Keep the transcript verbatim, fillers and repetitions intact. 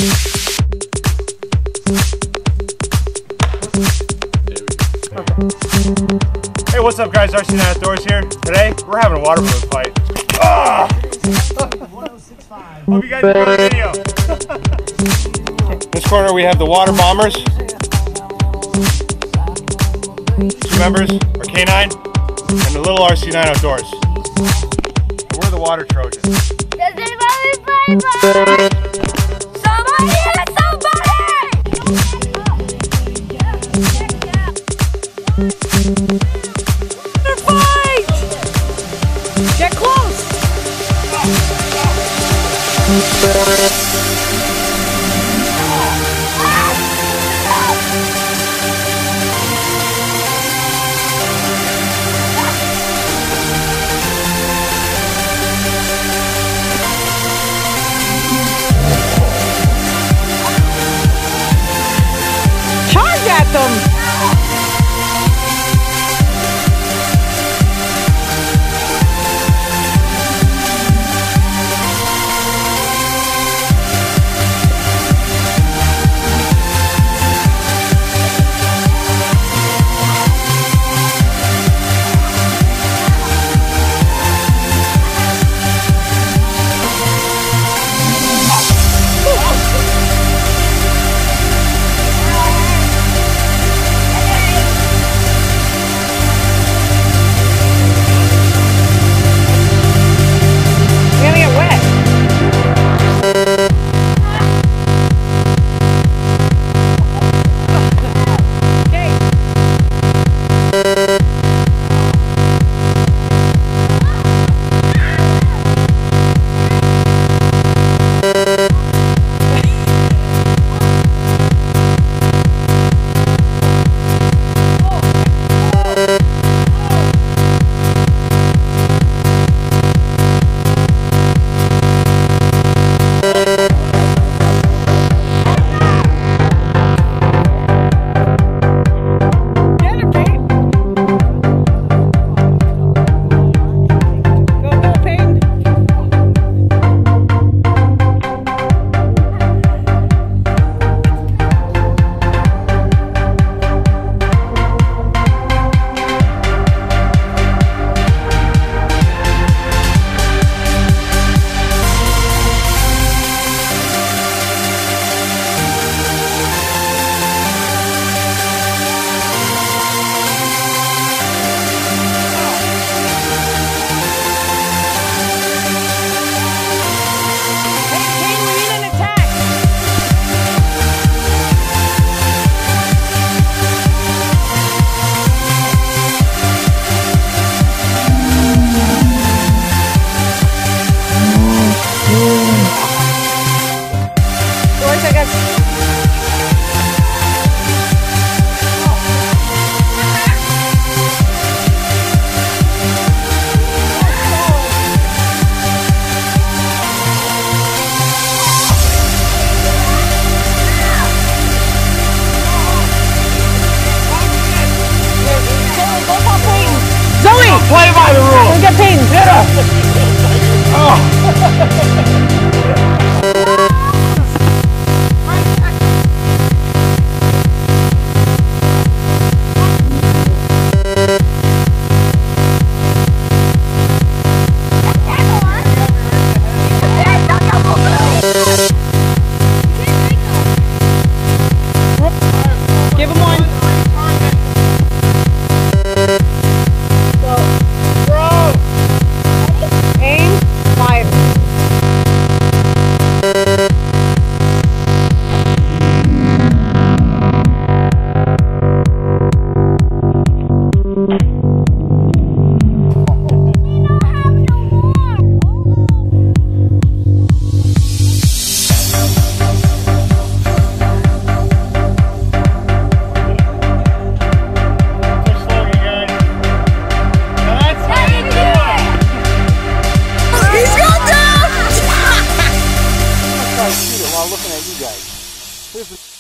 Hey, what's up guys, R C nine Outdoors here. Today, we're having a water balloon fight. Ah! Hope you guys enjoy the video. In this corner we have the water bombers. Two members are K nine and the little R C nine Outdoors. And we're the water Trojans. Does anybody play ball? Somebody hit somebody! Fight! Get close! Charge at them! Play by the rules! Get Peyton! Hit her! Oh. Give him one. Aim, fire. Looking at you guys.